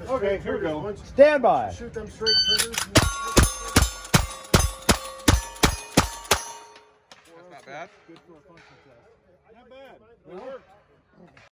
Okay, here we go. Stand by. Shoot them straight triggers. That's not bad. Good for a function test. Not bad. It worked.